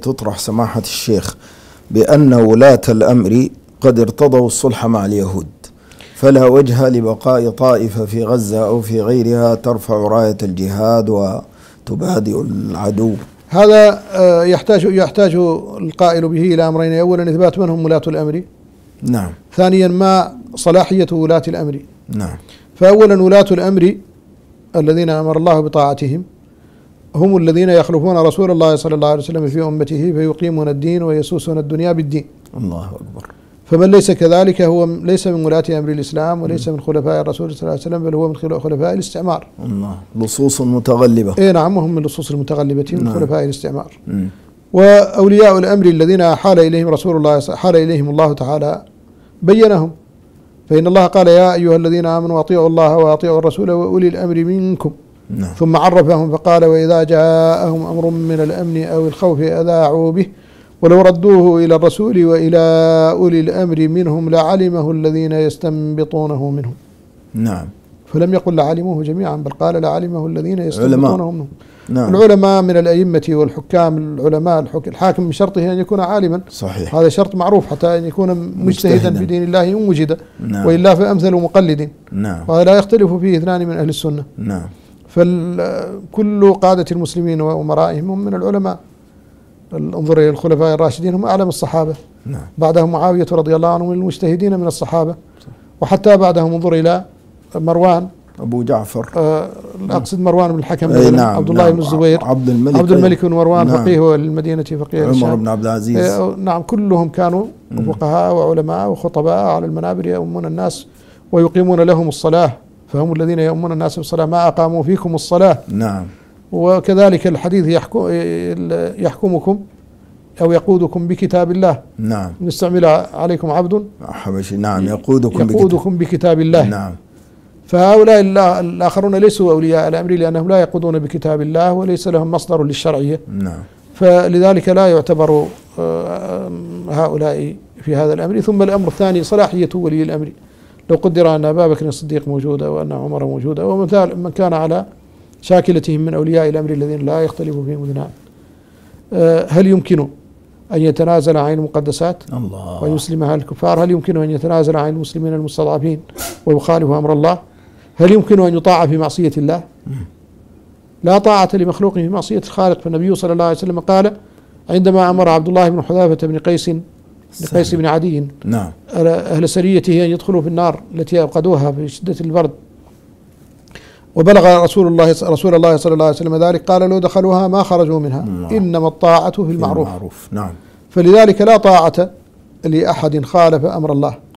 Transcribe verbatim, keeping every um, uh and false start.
تطرح سماحة الشيخ بأن ولاة الأمر قد ارتضوا الصلح مع اليهود، فلا وجه لبقاء طائفة في غزة أو في غيرها ترفع راية الجهاد وتبادئ العدو. هذا يحتاج يحتاج القائل به إلى أمرين: أولا إثبات من هم ولاة الأمر، نعم. ثانيا ما صلاحية ولاة الأمر. نعم. فأولا ولاة الأمر الذين أمر الله بطاعتهم هم الذين يخلفون رسول الله صلى الله عليه وسلم في أمته فيقيمون الدين ويسوسون الدنيا بالدين. الله أكبر. فمن ليس كذلك هو ليس من ولاة أمر الإسلام وليس من خلفاء الرسول صلى الله عليه وسلم، بل هو من خلفاء الاستعمار. الله، لصوص متغلبة. إيه نعم، هم من لصوص المتغلبة من نعم. خلفاء الاستعمار. م. وأولياء الأمر الذين حال إليهم رسول الله حال إليهم الله تعالى بينهم، فإن الله قال: يا أيها الذين آمنوا أطيعوا الله وأطيعوا الرسول وأولي الأمر منكم. نعم. ثم عرفهم فقال: وإذا جاءهم أمر من الأمن أو الخوف أذاعوا به ولو ردوه إلى الرسول وإلى أولي الأمر منهم لعلمه الذين يستنبطونه منهم. نعم. فلم يقل لعلموه جميعا، بل قال لعلمه الذين يستنبطونه منهم. نعم. العلماء من الأئمة والحكام، العلماء الحاكم من شرطه أن يكون عالما. صحيح. هذا شرط معروف حتى أن يكون مجتهدا في دين الله إن وجد. نعم. وإلا فأمثل مقلد. نعم. وهذا لا يختلف فيه اثنان من أهل السنة. نعم. فكل قادة المسلمين وأمرائهم هم من العلماء. انظر إلى الخلفاء الراشدين، هم أعلم الصحابة. نعم. بعدهم معاوية رضي الله عنه من المجتهدين من الصحابة. وحتى بعدهم انظر إلى مروان أبو جعفر، آه أقصد مروان بن الحكم، نعم. عبد الله نعم. بن الزبير، عبد الملك عبد الملك بن مروان، نعم. فقيه المدينة فقيه عمر بن عبد العزيز. آه نعم، كلهم كانوا فقهاء وعلماء وخطباء على المنابر يؤمون الناس ويقيمون لهم الصلاة، فهم الذين يؤمون الناس بالصلاة ما أقاموا فيكم الصلاة. نعم. وكذلك الحديث يحكم يحكمكم أو يقودكم بكتاب الله. نعم. نستعمل عليكم عبد حبشي. نعم. يقودكم, يقودكم بكتاب الله. نعم. فهؤلاء الآخرون ليسوا أولياء الأمر لأنهم لا يقودون بكتاب الله وليس لهم مصدر للشرعية. نعم. فلذلك لا يعتبر هؤلاء في هذا الأمر. ثم الأمر الثاني صلاحية ولي الأمر. لو قدر أن أبا بكر الصديق موجودة وأن عمر موجودة ومثال من كان على شاكلتهم من أولياء الأمر الذين لا يختلف فيهم اثنان، هل يمكن أن يتنازل عن المقدسات الله ويسلمها الكفار؟ هل يمكن أن يتنازل عن المسلمين المستضعفين ويخالف أمر الله؟ هل يمكن أن يطاع في معصية الله؟ لا طاعة لمخلوق في معصية الخالق. فالنبي صلى الله عليه وسلم قال عندما أمر عبد الله بن حذافة بن قيس بن قيس بن عدي نعم. أهل سريته أن يدخلوا في النار التي أوقدوها في شدة البرد، وبلغ رسول الله رسول الله صلى الله عليه وسلم ذلك، قال لو دخلوها ما خرجوا منها. الله. إنما الطاعة في المعروف. المعروف. نعم. فلذلك لا طاعة لأحد خالف أمر الله.